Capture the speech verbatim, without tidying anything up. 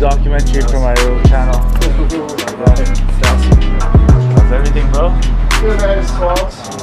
documentary for my channel. How's everything, bro? Good, man. It's twelve.